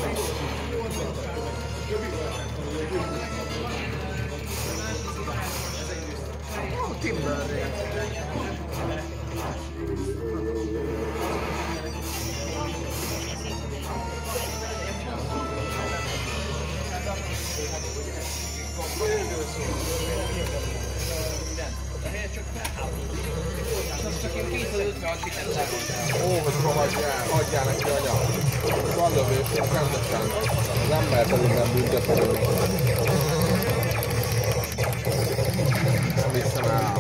Ó, hogy hagyjál neki anya. Van lövés, rendesen. Az ember pedig nem büntető. Nem hiszem el.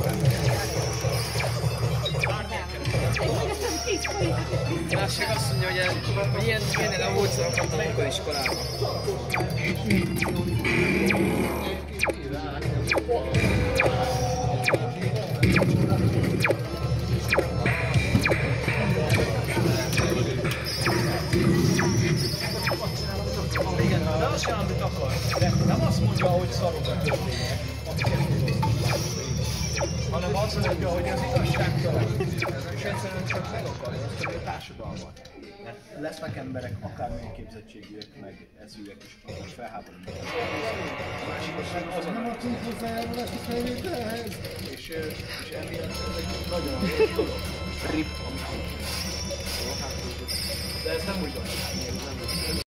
Másik azt mondja, hogy ilyen a módszerok kaptam amikor iskolában. Igen, de azt sem, amit akar. De nem azt mondja, hogy szarok a történnek, hanem azt mondja, hogy az igazságtalan. És egyszerűen csak meg akarja osztani a társadalmat. Mert lesznek emberek, akármilyen képzettségűek, meg eszűek is, akik felháborodnak. A másik meg az a... Nem adtunk hozzájárulást a felvételhez. És emiatt ez egy nagyon dolog. Rip, amit... De ez nem úgy van.